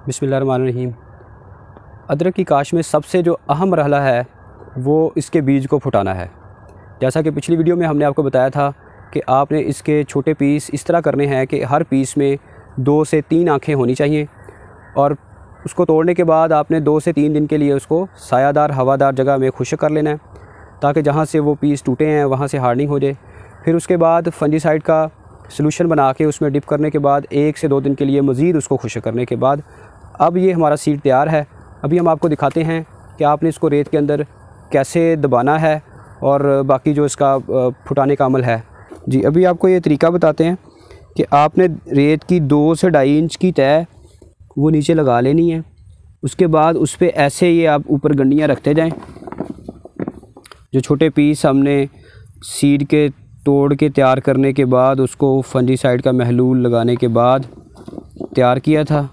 बिस्मिल्लाहिर्रहमानिर्रहीम। अदरक की काश्त में सबसे जो अहम मरहला है वो इसके बीज को फुटाना है। जैसा कि पिछली वीडियो में हमने आपको बताया था कि आपने इसके छोटे पीस इस तरह करने हैं कि हर पीस में 2 से 3 आँखें होनी चाहिए और उसको तोड़ने के बाद आपने 2 से 3 दिन के लिए उसको सायादार हवादार जगह में खुश्क कर लेना है ताकि जहाँ से वो पीस टूटे हैं वहाँ से हार्डनिंग हो जाए। फिर उसके बाद फंजीसाइड का सलूशन बना के उसमें डिप करने के बाद 1 से 2 दिन के लिए मज़ीद उसको खुश्क करने के बाद अब ये हमारा सीड तैयार है। अभी हम आपको दिखाते हैं कि आपने इसको रेत के अंदर कैसे दबाना है और बाकी जो इसका फुटाने का अमल है। जी अभी आपको ये तरीका बताते हैं कि आपने रेत की 2 से 2.5 इंच की तय वो नीचे लगा लेनी है। उसके बाद उस पर ऐसे ये आप ऊपर गंडियाँ रखते जाएं। जो छोटे पीस हमने सीड के तोड़ के तैयार करने के बाद उसको फंजीसाइड का महलूल लगाने के बाद तैयार किया था।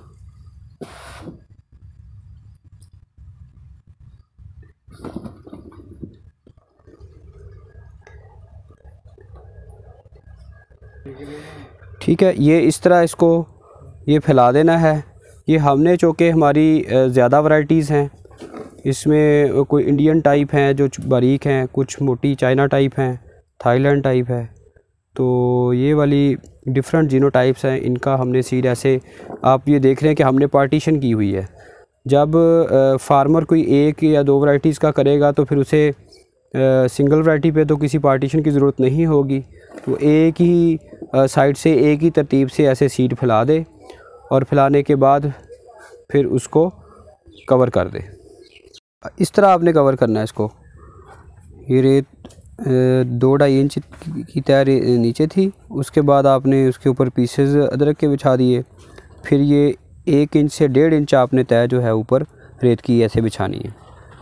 ठीक है, ये इस तरह इसको ये फैला देना है। ये हमने चूँकि हमारी ज़्यादा वैरायटीज़ हैं, इसमें कोई इंडियन टाइप हैं जो बारीक हैं, कुछ मोटी चाइना टाइप हैं, थाईलैंड टाइप है, तो ये वाली डिफरेंट जीनोटाइप्स हैं। इनका हमने सीड ऐसे आप ये देख रहे हैं कि हमने पार्टीशन की हुई है। जब फार्मर कोई 1 या 2 वैरायटीज़ का करेगा तो फिर उसे सिंगल वैरायटी पे तो किसी पार्टीशन की ज़रूरत नहीं होगी, तो एक ही साइड से एक ही तरतीब से ऐसे सीड फैला दे और फैलाने के बाद फिर उसको कवर कर दे। इस तरह आपने कवर करना है इसको। ये रेत 2-2.5 इंच की तय नीचे थी, उसके बाद आपने उसके ऊपर पीसेस अदरक के बिछा दिए। फिर ये 1 इंच से 1.5 इंच आपने तय जो है ऊपर रेत की ऐसे बिछानी है।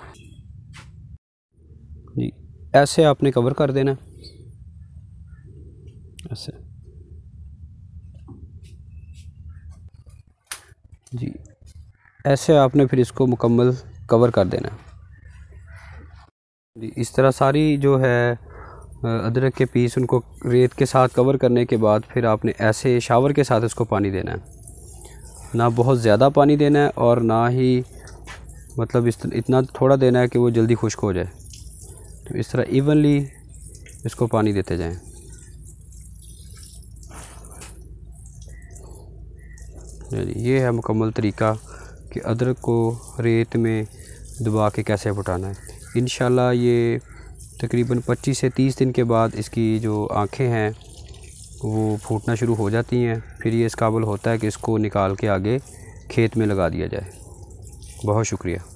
जी ऐसे आपने कवर कर देना ऐसे। जी ऐसे आपने फिर इसको मुकम्मल कवर कर देना। जी इस तरह सारी जो है अदरक के पीस उनको रेत के साथ कवर करने के बाद फिर आपने ऐसे शावर के साथ इसको पानी देना है। ना बहुत ज़्यादा पानी देना है और ना ही मतलब इतना थोड़ा देना है कि वो जल्दी खुश्क हो जाए। तो इस तरह इवनली इसको पानी देते जाएं। ये है मुकम्मल तरीका कि अदरक को रेत में दबा के कैसे फुटाना है। इंशाल्लाह ये तकरीबन 25 से 30 दिन के बाद इसकी जो आँखें हैं वो फूटना शुरू हो जाती हैं। फिर ये इस काबिल होता है कि इसको निकाल के आगे खेत में लगा दिया जाए। बहुत शुक्रिया।